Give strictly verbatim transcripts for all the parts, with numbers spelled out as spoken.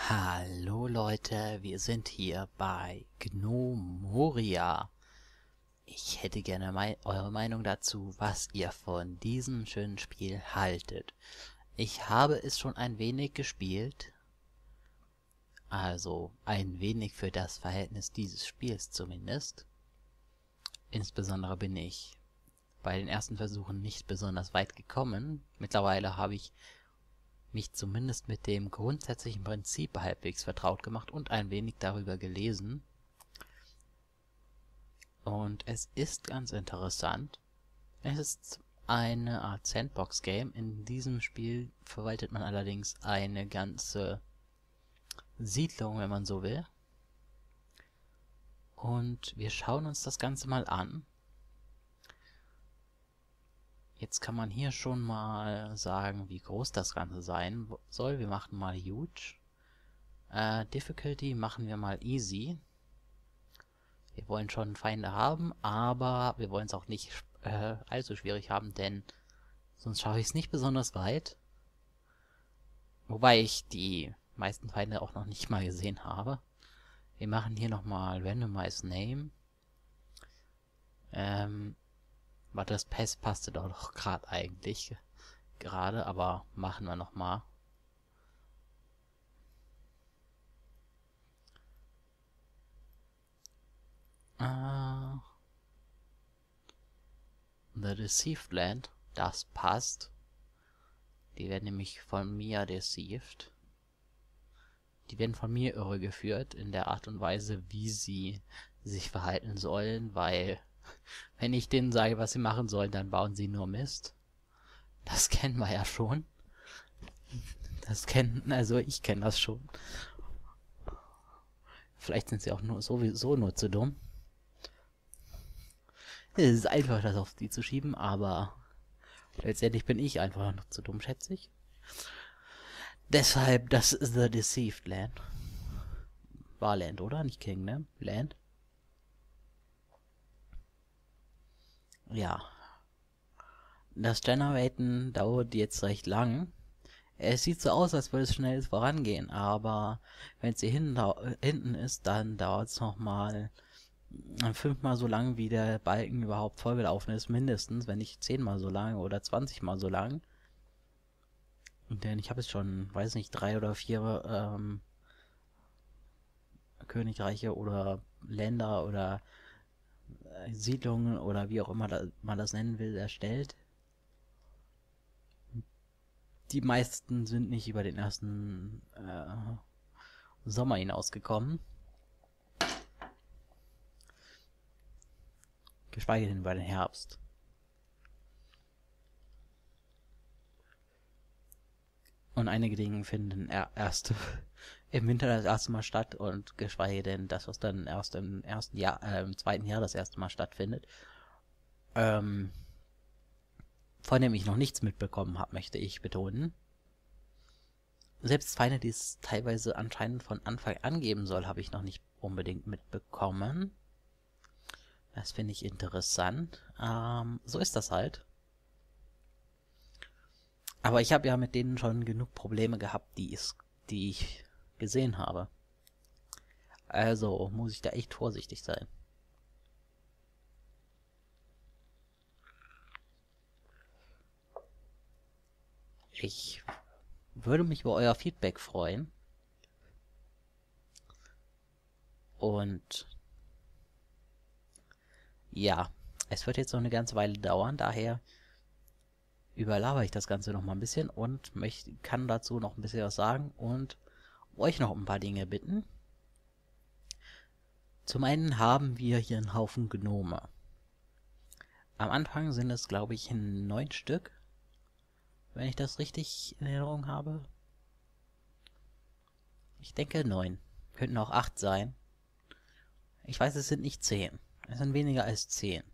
Hallo Leute, wir sind hier bei Gnomoria. Ich hätte gerne mei eure Meinung dazu, was ihr von diesem schönen Spiel haltet. Ich habe es schon ein wenig gespielt, also ein wenig für das Verhältnis dieses Spiels zumindest. Insbesondere bin ich bei den ersten Versuchen nicht besonders weit gekommen. Mittlerweile habe ich mich zumindest mit dem grundsätzlichen Prinzip halbwegs vertraut gemacht und ein wenig darüber gelesen. Und es ist ganz interessant. Es ist eine Art Sandbox-Game. In diesem Spiel verwaltet man allerdings eine ganze Siedlung, wenn man so will. Und wir schauen uns das Ganze mal an. Jetzt kann man hier schon mal sagen, wie groß das Ganze sein soll. Wir machen mal Huge. Äh, Difficulty machen wir mal Easy. Wir wollen schon Feinde haben, aber wir wollen es auch nicht äh, allzu schwierig haben, denn sonst schaffe ich es nicht besonders weit. Wobei ich die meisten Feinde auch noch nicht mal gesehen habe. Wir machen hier nochmal Randomize Name. Ähm, aber das Pass passte doch gerade eigentlich. Gerade, aber machen wir nochmal. Äh, The Deceived Land. Das passt. Die werden nämlich von mir deceived. Die werden von mir irregeführt in der Art und Weise, wie sie sich verhalten sollen, weil wenn ich denen sage, was sie machen sollen, dann bauen sie nur Mist. Das kennen wir ja schon. Das kennen, also ich kenne das schon. Vielleicht sind sie auch nur sowieso nur zu dumm. Es ist einfach, das auf die zu schieben, aber letztendlich bin ich einfach noch zu dumm, schätze ich. Deshalb, das ist The Deceived Land. War Land, oder? Nicht King, ne? Land. Ja. Das Generaten dauert jetzt recht lang. Es sieht so aus, als würde es schnell vorangehen, aber wenn es hier hinten, hinten ist, dann dauert es nochmal fünfmal so lang, wie der Balken überhaupt vollgelaufen ist, mindestens, wenn nicht zehnmal so lang oder zwanzigmal so lang. Denn ich habe jetzt schon, weiß nicht, drei oder vier ähm, Königreiche oder Länder oder äh, Siedlungen oder wie auch immer da, man das nennen will, erstellt. Die meisten sind nicht über den ersten äh, Sommer hinausgekommen. Geschweige denn über den Herbst. Und einige Dinge finden er erst im Winter das erste Mal statt und geschweige denn das, was dann erst im ersten Jahr, äh, im zweiten Jahr das erste Mal stattfindet. Ähm, von dem ich noch nichts mitbekommen habe, möchte ich betonen. Selbst Feinde, die es teilweise anscheinend von Anfang an geben soll, habe ich noch nicht unbedingt mitbekommen. Das finde ich interessant. Ähm, so ist das halt. Aber ich habe ja mit denen schon genug Probleme gehabt, die, es, die ich gesehen habe. Also muss ich da echt vorsichtig sein. Ich würde mich über euer Feedback freuen. Und ja, es wird jetzt noch eine ganze Weile dauern, daher überlabere ich das Ganze noch mal ein bisschen und möchte, kann dazu noch ein bisschen was sagen und euch noch ein paar Dinge bitten. Zum einen haben wir hier einen Haufen Gnome. Am Anfang sind es, glaube ich, neun Stück, wenn ich das richtig in Erinnerung habe. Ich denke neun. Könnten auch acht sein. Ich weiß, es sind nicht zehn. Es sind weniger als zehn.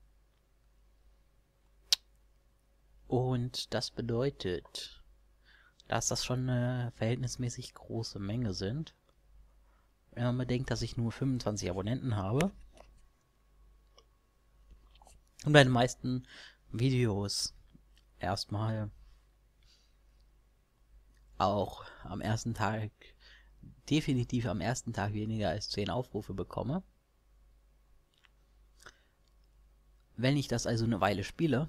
Und das bedeutet, dass das schon eine verhältnismäßig große Menge sind. Wenn man bedenkt, dass ich nur fünfundzwanzig Abonnenten habe. Und bei den meisten Videos erstmal auch am ersten Tag definitiv am ersten Tag weniger als zehn Aufrufe bekomme. Wenn ich das also eine Weile spiele,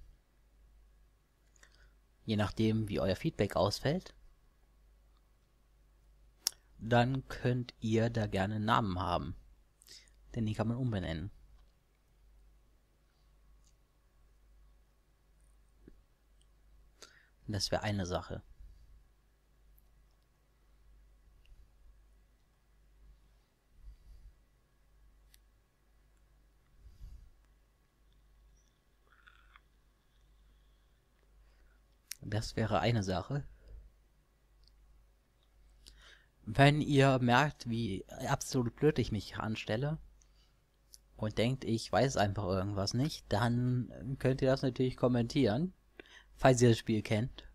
je nachdem wie euer Feedback ausfällt, dann könnt ihr da gerne einen Namen haben, denn die kann man umbenennen. Das wäre eine Sache. Das wäre eine Sache. Wenn ihr merkt, wie absolut blöd ich mich anstelle und denkt, ich weiß einfach irgendwas nicht, dann könnt ihr das natürlich kommentieren, falls ihr das Spiel kennt.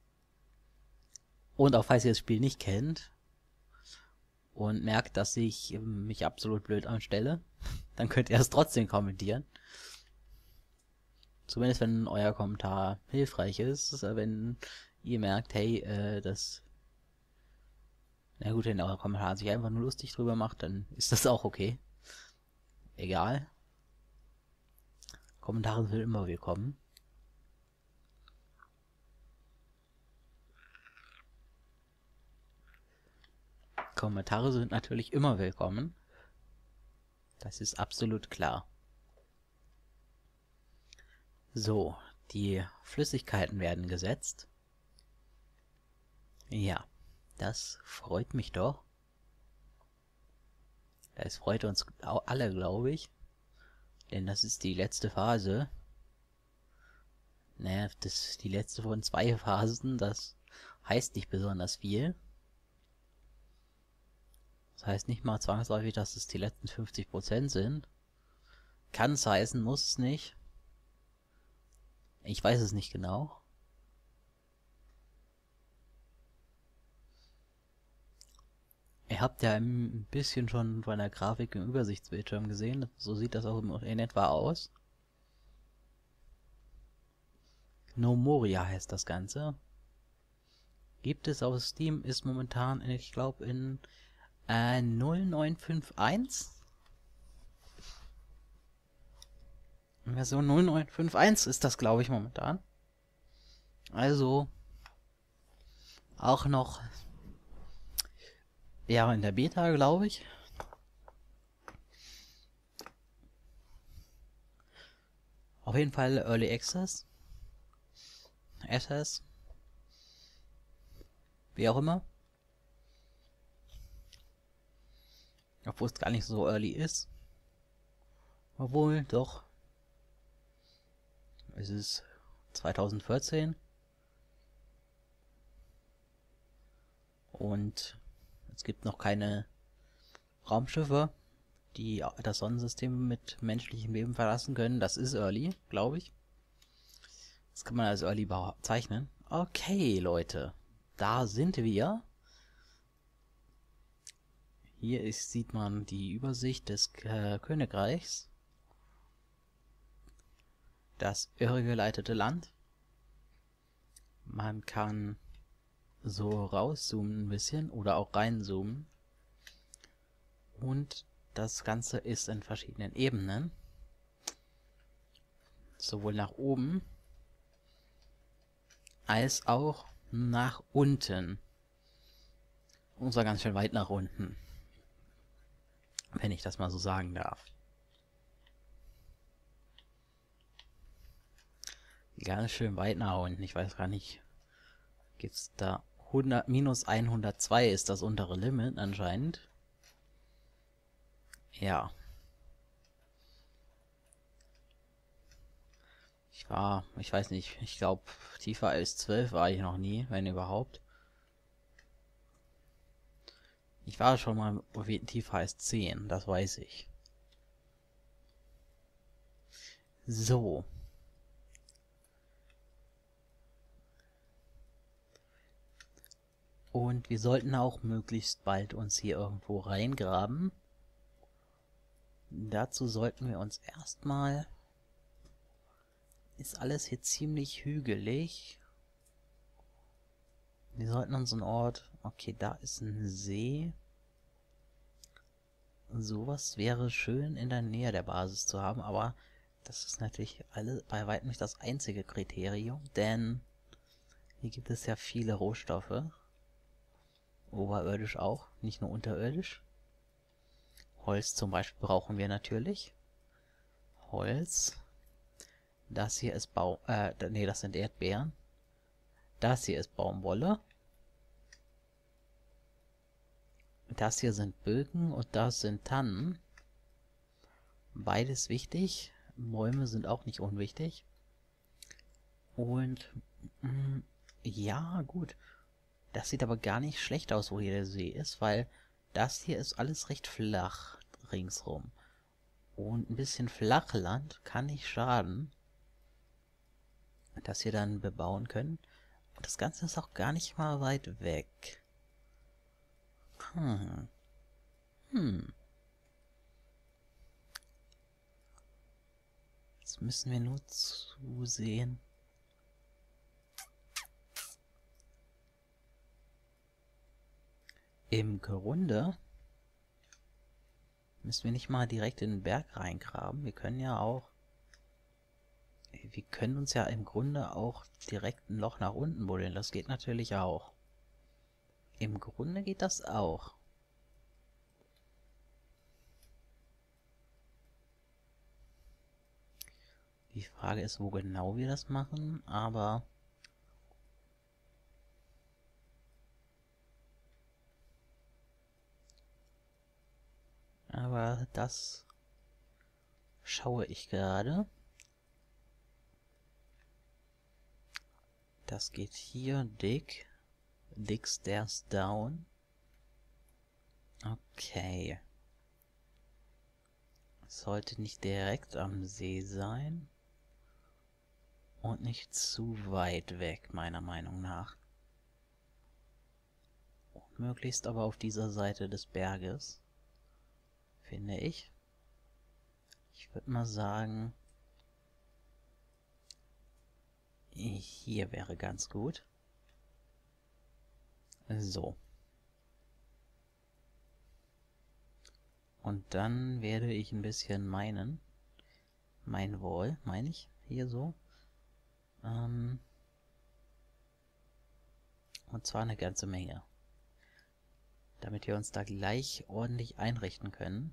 Und auch falls ihr das Spiel nicht kennt und merkt, dass ich mich absolut blöd anstelle, dann könnt ihr es trotzdem kommentieren. Zumindest wenn euer Kommentar hilfreich ist, wenn ihr merkt, hey, äh, das... Na gut, wenn euer Kommentar sich einfach nur lustig drüber macht, dann ist das auch okay. Egal. Kommentare sind immer willkommen. Kommentare sind natürlich immer willkommen. Das ist absolut klar. So, die Flüssigkeiten werden gesetzt. Ja, das freut mich doch. Das freut uns alle, glaube ich. Denn das ist die letzte Phase. Naja, das ist die letzte von zwei Phasen. Das heißt nicht besonders viel. Das heißt nicht mal zwangsläufig, dass es die letzten fünfzig Prozent sind. Kann es heißen, muss es nicht. Ich weiß es nicht genau. Ihr habt ja ein bisschen schon von der Grafik im Übersichtsbildschirm gesehen. So sieht das auch in etwa aus. No Moria heißt das Ganze. Gibt es auf Steam, ist momentan, ich glaube, in äh, null neun fünf eins. Version null neun fünf eins ist das, glaube ich, momentan. Also auch noch ja in der Beta, glaube ich. Auf jeden Fall Early Access. Access. Wie auch immer. Obwohl es gar nicht so early ist. Obwohl, doch. Es ist zwanzig vierzehn. Und es gibt noch keine Raumschiffe, die das Sonnensystem mit menschlichem Leben verlassen können. Das ist early, glaube ich. Das kann man als early bezeichnen. Okay, Leute. Da sind wir. Hier ist, sieht man die Übersicht des äh, Königreichs. Das irregeleitete Land. Man kann so rauszoomen ein bisschen oder auch reinzoomen. Und das Ganze ist in verschiedenen Ebenen. Sowohl nach oben als auch nach unten. Und zwar ganz schön weit nach unten. Wenn ich das mal so sagen darf. Ganz schön weit nach unten. Ich weiß gar nicht. Gibt's da hundert, minus hundertzwei ist das untere Limit anscheinend. Ja. Ich war, ich weiß nicht, ich glaube, tiefer als zwölf war ich noch nie, wenn überhaupt. Ich war schon mal tiefer als zehn, das weiß ich. So. Und wir sollten auch möglichst bald uns hier irgendwo reingraben. Dazu sollten wir uns erstmal... Ist alles hier ziemlich hügelig. Wir sollten uns einen Ort Okay, da ist ein See. Sowas wäre schön in der Nähe der Basis zu haben, aber das ist natürlich alle bei weitem nicht das einzige Kriterium, denn hier gibt es ja viele Rohstoffe. Oberirdisch auch, nicht nur unterirdisch. Holz zum Beispiel brauchen wir natürlich. Holz. Das hier ist Baum... Äh, nee, das sind Erdbeeren. Das hier ist Baumwolle. Das hier sind Birken und das sind Tannen. Beides wichtig. Bäume sind auch nicht unwichtig. Und mh, ja, gut. Das sieht aber gar nicht schlecht aus, wo hier der See ist, weil das hier ist alles recht flach ringsrum. Und ein bisschen Flachland kann nicht schaden, dass wir dann bebauen können. Und das Ganze ist auch gar nicht mal weit weg. Hm. Hm. Jetzt müssen wir nur zusehen. Im Grunde müssen wir nicht mal direkt in den Berg reingraben. Wir können ja auch... Wir können uns ja im Grunde auch direkt ein Loch nach unten buddeln. Das geht natürlich auch. Im Grunde geht das auch. Die Frage ist, wo genau wir das machen, aber... Aber das schaue ich gerade. Das geht hier dick. Dick Stairs down. Okay. Sollte nicht direkt am See sein. Und nicht zu weit weg, meiner Meinung nach. Und möglichst aber auf dieser Seite des Berges. Finde ich. Ich würde mal sagen, hier wäre ganz gut. So. Und dann werde ich ein bisschen meinen. Mein Wall, meine ich. Hier so. Ähm und zwar eine ganze Menge. Damit wir uns da gleich ordentlich einrichten können.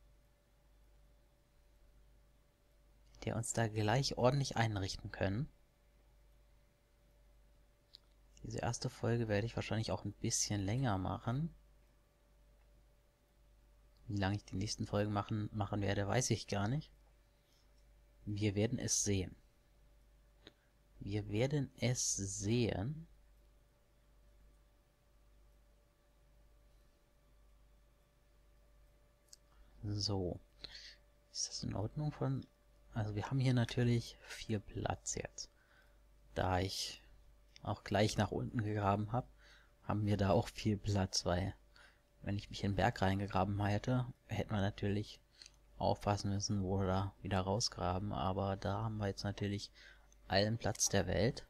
Der uns da gleich ordentlich einrichten können. Diese erste Folge werde ich wahrscheinlich auch ein bisschen länger machen. Wie lange ich die nächsten Folgen machen, machen werde, weiß ich gar nicht. Wir werden es sehen. Wir werden es sehen. So. Ist das in Ordnung von... Also wir haben hier natürlich viel Platz jetzt. Da ich auch gleich nach unten gegraben habe, haben wir da auch viel Platz, weil wenn ich mich in den Berg reingegraben hätte, hätte man natürlich aufpassen müssen, wo wir da wieder rausgraben, aber da haben wir jetzt natürlich allen Platz der Welt.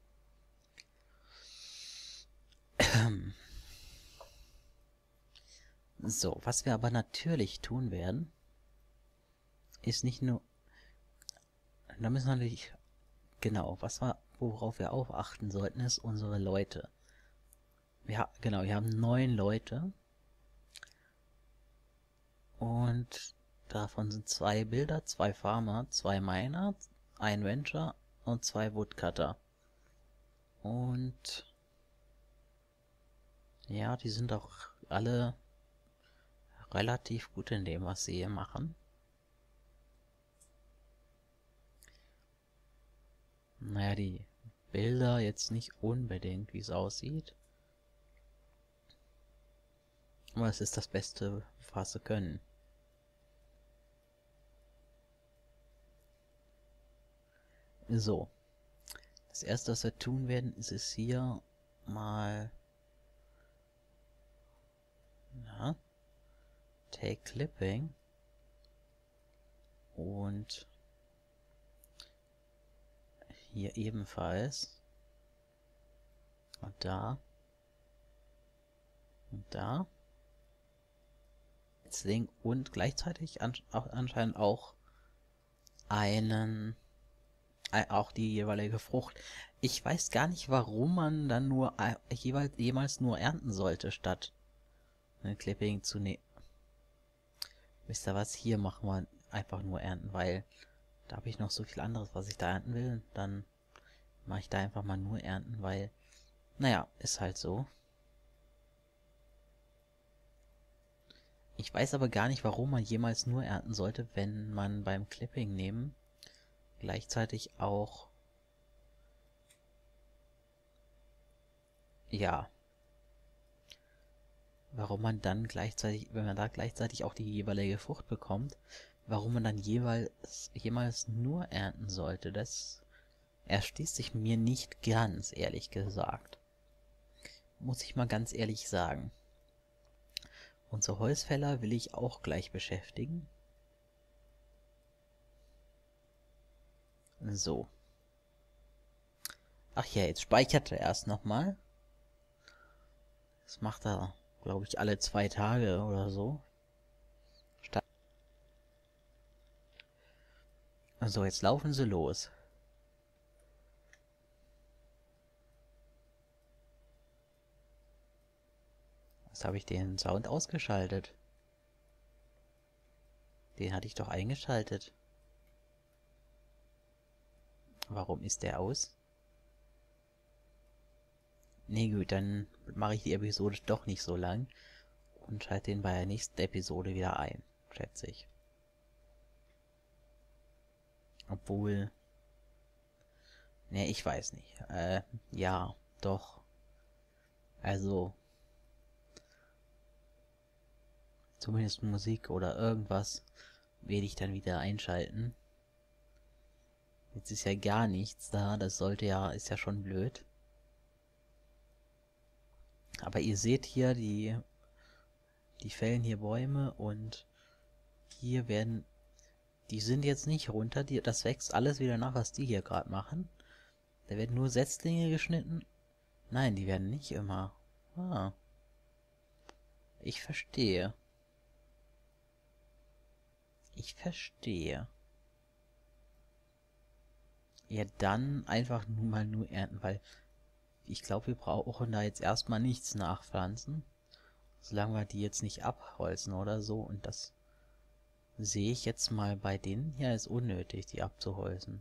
So, was wir aber natürlich tun werden, ist nicht nur... Da müssen wir natürlich... Genau, was wir, worauf wir auch achten sollten, ist unsere Leute. Ja, genau, wir haben neun Leute. Und davon sind zwei Builder, zwei Farmer, zwei Miner, ein Rancher und zwei Woodcutter. Und ja, die sind auch alle relativ gut in dem, was sie hier machen. Naja, die Bilder jetzt nicht unbedingt, wie es aussieht. Aber es ist das Beste, was sie können. So. Das erste, was wir tun werden, ist es hier mal... Ja. Take Clipping. Und hier ebenfalls. Und da. Und da. Setzling und gleichzeitig an, auch anscheinend auch einen, äh, auch die jeweilige Frucht. Ich weiß gar nicht, warum man dann nur äh, jeweils, jemals nur ernten sollte, statt ein Clipping zu nehmen. Wisst ihr was? Hier machen wir einfach nur ernten, weil da habe ich noch so viel anderes, was ich da ernten will. Dann mache ich da einfach mal nur ernten, weil, naja, ist halt so. Ich weiß aber gar nicht, warum man jemals nur ernten sollte, wenn man beim Clipping nehmen gleichzeitig auch, ja, warum man dann gleichzeitig, wenn man da gleichzeitig auch die jeweilige Frucht bekommt, warum man dann jeweils, jemals nur ernten sollte, das erschließt sich mir nicht ganz, ehrlich gesagt. Muss ich mal ganz ehrlich sagen. Unsere Holzfäller will ich auch gleich beschäftigen. So. Ach ja, jetzt speichert er erst nochmal. Das macht er, glaube ich, alle zwei Tage oder so. So, jetzt laufen sie los. Jetzt habe ich den Sound ausgeschaltet. Den hatte ich doch eingeschaltet. Warum ist der aus? Nee, gut, dann mache ich die Episode doch nicht so lang und schalte den bei der nächsten Episode wieder ein, schätze ich. Obwohl... Ne, ich weiß nicht. Äh, ja, doch. Also... Zumindest Musik oder irgendwas werde ich dann wieder einschalten. Jetzt ist ja gar nichts da, das sollte ja, ist ja schon blöd. Aber ihr seht hier, die, die fällen hier Bäume und hier werden, die sind jetzt nicht runter, die, das wächst alles wieder nach, was die hier gerade machen. Da werden nur Setzlinge geschnitten. Nein, die werden nicht immer. Ah. Ich verstehe. Ich verstehe. Ja, dann einfach nur mal nur ernten, weil ich glaube, wir brauchen da jetzt erstmal nichts nachpflanzen. Solange wir die jetzt nicht abholzen oder so. Und das sehe ich jetzt mal bei denen hier ist unnötig, die abzuholzen.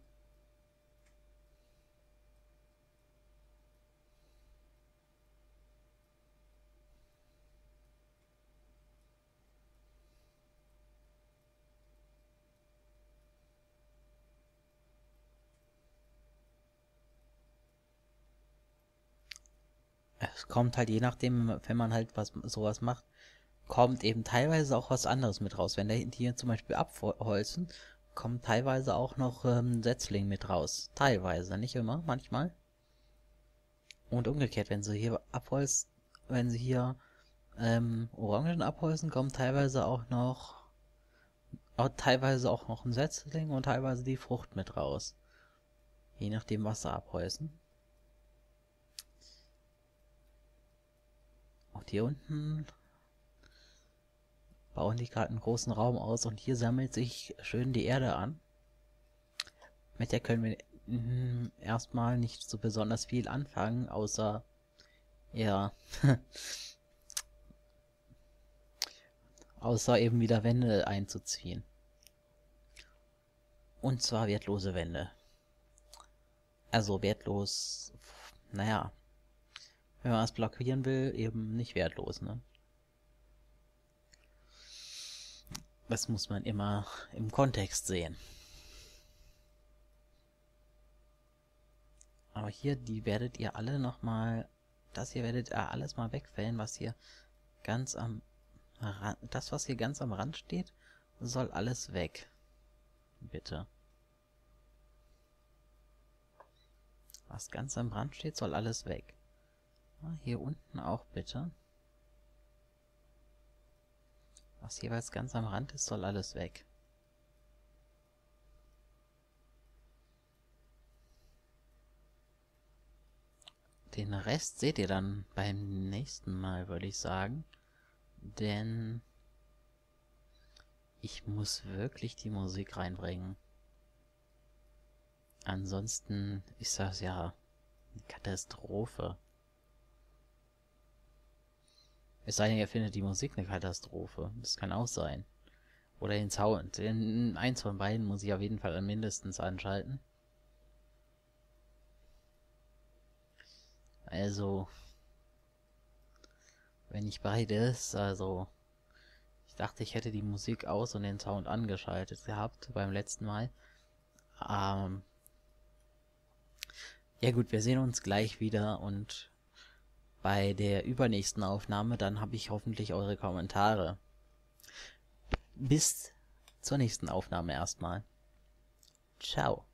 Es kommt halt je nachdem, wenn man halt was sowas macht, kommt eben teilweise auch was anderes mit raus. Wenn der hier zum Beispiel abholzen, kommt teilweise auch noch ähm, Setzling mit raus. Teilweise, nicht immer, manchmal. Und umgekehrt, wenn sie hier abholzen, wenn sie hier ähm, Orangen abholzen, kommt teilweise auch noch auch teilweise auch noch ein Setzling und teilweise die Frucht mit raus. Je nachdem, was sie abholzen. Und hier unten bauen die gerade einen großen Raum aus und hier sammelt sich schön die Erde an. Mit der können wir mm, erstmal nicht so besonders viel anfangen, außer ja, außer eben wieder Wände einzuziehen. Und zwar wertlose Wände. Also wertlos, naja, wenn man was blockieren will, eben nicht wertlos, ne? Das muss man immer im Kontext sehen. Aber hier, die werdet ihr alle nochmal, das hier werdet ihr alles mal wegfällen, was hier ganz am Rand, das was hier ganz am Rand steht, soll alles weg. Bitte. Was ganz am Rand steht, soll alles weg. Hier unten auch bitte. Was jeweils ganz am Rand ist, soll alles weg. den Rest seht ihr dann beim nächsten Mal, würde ich sagen. Denn ich muss wirklich die Musik reinbringen. Ansonsten ist das ja eine Katastrophe. Es sei denn, ihr findet die Musik eine Katastrophe. Das kann auch sein. Oder den Sound. Den, eins von beiden muss ich auf jeden Fall mindestens anschalten. Also, wenn ich beides, also, ich dachte, ich hätte die Musik aus und den Sound angeschaltet gehabt beim letzten Mal. Ähm, ja gut, wir sehen uns gleich wieder und bei der übernächsten Aufnahme, dann habe ich hoffentlich eure Kommentare. Bis zur nächsten Aufnahme erstmal. Ciao.